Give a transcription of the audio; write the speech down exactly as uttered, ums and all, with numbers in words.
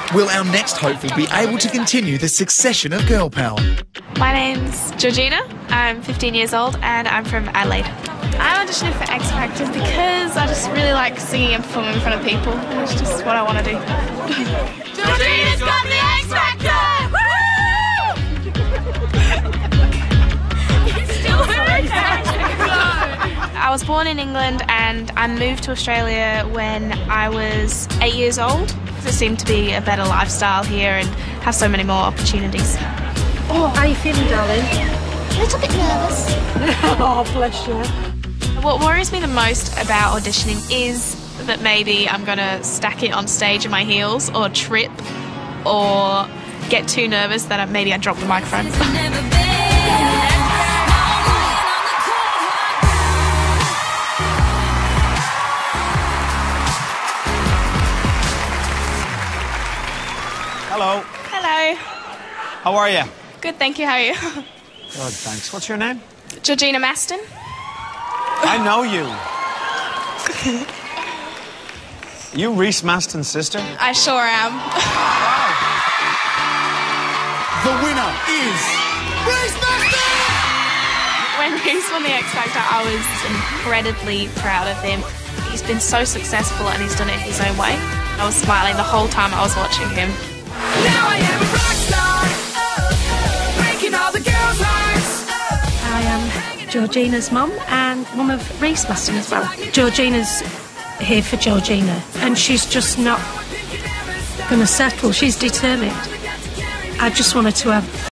Will our next hopeful be able to continue the succession of Girl Power? My name's Georgina, I'm fifteen years old and I'm from Adelaide. I'm auditioning for X Factor because I just really like singing and performing in front of people. It's just what I want to do. Georgina's got the X Factor! Woo! Still I was born in England and I moved to Australia when I was eight years old. There seemed to be a better lifestyle here and have so many more opportunities. Oh, how are you feeling, darling? A little bit nervous. Oh, bless you. What worries me the most about auditioning is that maybe I'm going to stack it on stage in my heels or trip or get too nervous that I, maybe I drop the microphone. Hello. Hello. How are you? Good, thank you. How are you? Good, thanks. What's your name? Georgina Mastin. I know you. You Reese Mastin's sister? I sure am. The winner is Reese Mastin! When Reese won the X Factor, I was incredibly proud of him. He's been so successful and he's done it his own way. I was smiling the whole time I was watching him. Now I am a rock star, breaking all the girls' hearts. I am Georgina's mum and mum of Reese Mastin as well. Georgina's here for Georgina and she's just not going to settle. She's determined. I just wanted to have